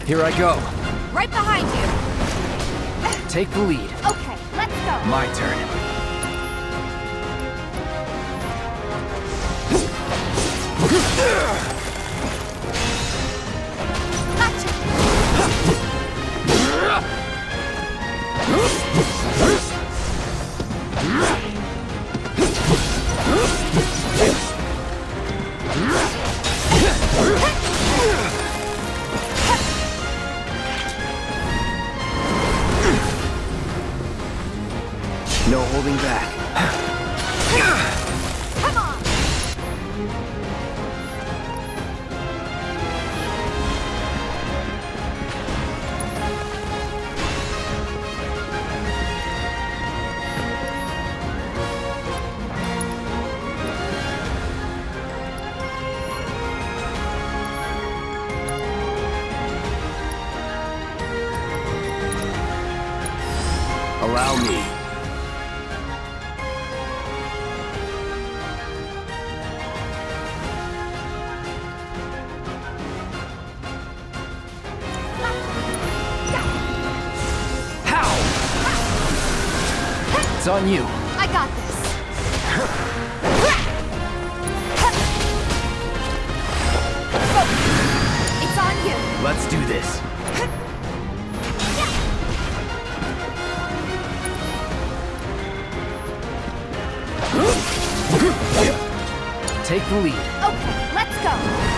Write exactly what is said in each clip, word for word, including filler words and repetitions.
Here I go. Right behind you. Take the lead. Okay, let's go. My turn. Gotcha. No holding back. Come on. Allow me. It's on you. I got this. It's on you. Let's do this. Take the lead. Okay, let's go.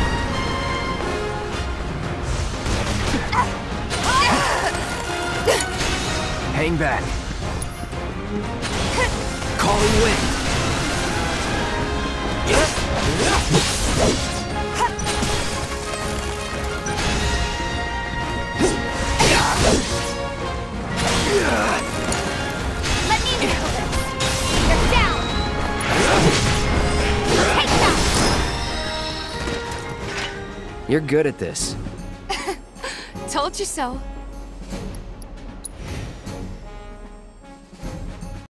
Hang back. Calling wind. Let me handle this. You're down. Take that. You're good at this. Told you so.